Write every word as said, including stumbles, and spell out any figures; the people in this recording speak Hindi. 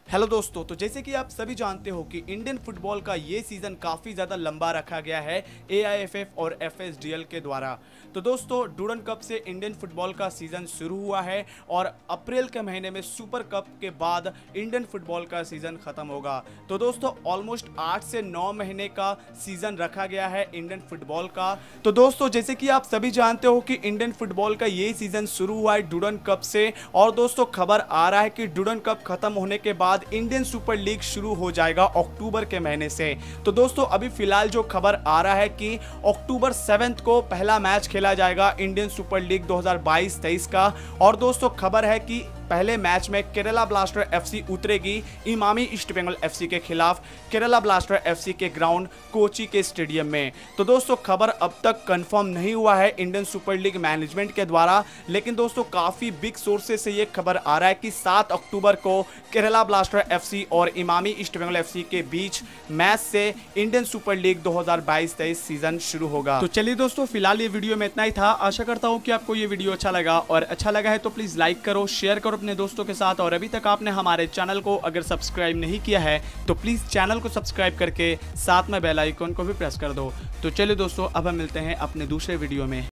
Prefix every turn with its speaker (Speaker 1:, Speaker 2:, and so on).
Speaker 1: हेलो दोस्तों, तो जैसे कि आप सभी जानते हो कि इंडियन फुटबॉल का ये सीज़न काफ़ी ज़्यादा लंबा रखा गया है ए आई एफ एफ और एफ एस डी एल के द्वारा। तो दोस्तों, डूरन कप से इंडियन फुटबॉल का सीज़न शुरू हुआ है और अप्रैल के महीने में सुपर कप के बाद इंडियन फुटबॉल का सीज़न ख़त्म होगा। तो दोस्तों, ऑलमोस्ट आठ से नौ महीने का सीज़न रखा गया है इंडियन फुटबॉल का। तो दोस्तों, जैसे कि आप सभी जानते हो कि इंडियन फुटबॉल का ये सीज़न शुरू हुआ है डूरन कप से, और दोस्तों खबर आ रहा है कि डूरन कप खत्म होने के बाद इंडियन सुपर लीग शुरू हो जाएगा अक्टूबर के महीने से। तो दोस्तों, अभी फिलहाल जो खबर आ रहा है कि अक्टूबर सेवेंथ को पहला मैच खेला जाएगा इंडियन सुपर लीग दो हज़ार बाईस तेईस का। और दोस्तों खबर है कि पहले मैच में केरला ब्लास्टर एफ सी उतरेगी Emami east Bengal F C के खिलाफ केरला ब्लास्टर एफ सी के ग्राउंड कोची के स्टेडियम में। तो दोस्तों, खबर अब तक कंफर्म नहीं हुआ है इंडियन सुपर लीग मैनेजमेंट के द्वारा, लेकिन दोस्तों काफ़ी बिग सोर्सेस से ये खबर आ रहा है कि सात अक्टूबर को केरला ब्लास्टर एफ सी और Emami east Bengal F C के बीच मैच से इंडियन सुपर लीग दो हज़ार बाईस तेईस सीजन शुरू होगा। तो चलिए दोस्तों, फिलहाल ये वीडियो में इतना ही था। आशा करता हूँ कि आपको ये वीडियो अच्छा लगा, और अच्छा लगा है तो प्लीज़ लाइक करो, शेयर करो अपने दोस्तों के साथ। और अभी तक आपने हमारे चैनल को अगर सब्सक्राइब नहीं किया है तो प्लीज़ चैनल को सब्सक्राइब करके साथ में बेल आइकन को भी प्रेस कर दो। तो चलिए दोस्तों, अब हम मिलते हैं अपने दूसरे वीडियो में।